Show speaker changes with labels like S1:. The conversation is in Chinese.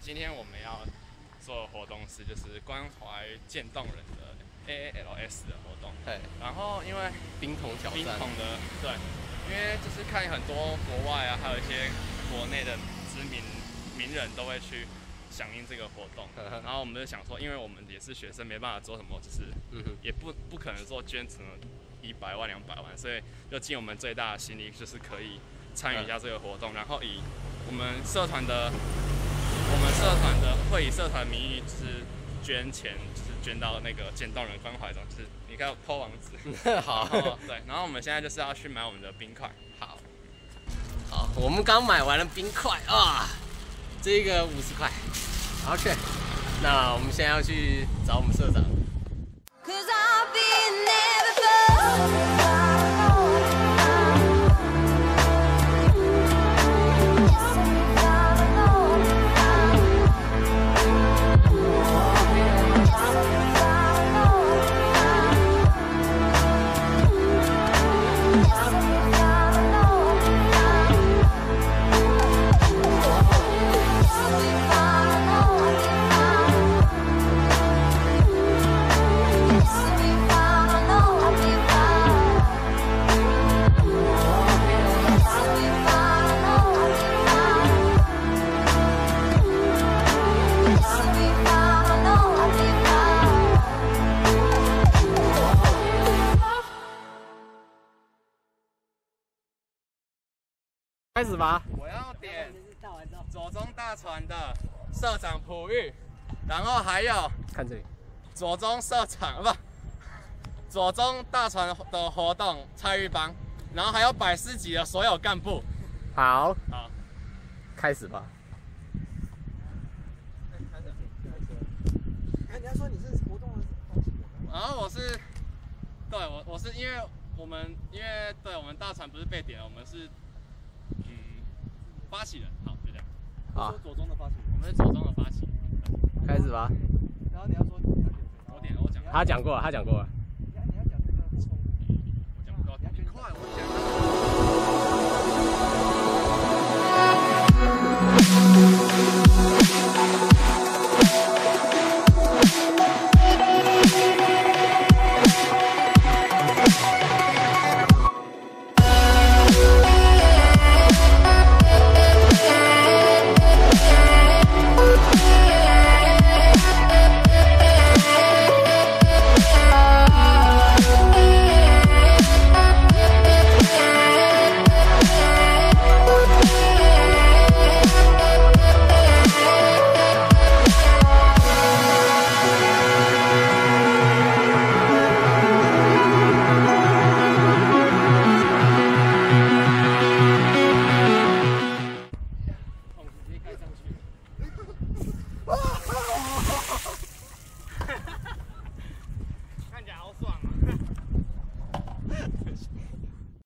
S1: 今天我们要做的活动就是关怀渐冻人的 AALS 的活动。对。然后因为
S2: 冰桶挑战。
S1: 冰桶的对，因为就是看很多国外啊，还有一些国内的知名人都会去响应这个活动。然后我们就想说，因为我们也是学生，没办法做什么，就是也不可能说捐什么100万、200万，所以就尽我们最大的心力，就是可以参与一下这个活动，然后以我们社团的会以社团名义，就是捐钱，就是捐到那个渐冻人关怀中，就是你看PO网址。
S2: 好。
S1: 对，然后我们现在就是要去买我们的冰块。
S2: 好，我们刚买完了冰块啊，这个50块。OK， 那我们现在要去找我们社长。开始吧！
S1: 我要点左中大船的社长璞玉，然后还有
S2: 看这里，
S1: 左中社长左中大船的活动蔡玉邦，然后还有百事级的所有干部。
S2: 好，开始吧。
S3: 你要说你是活动的发起人，
S1: 然后我是因为我们大船不是被点了，我们是发起人。好，就这样。
S3: 好，左中的发起人，
S1: 我们是左中的发起人。
S2: 开始吧。
S3: 然后你要说你要点谁？
S1: 我讲。
S2: 他讲过了。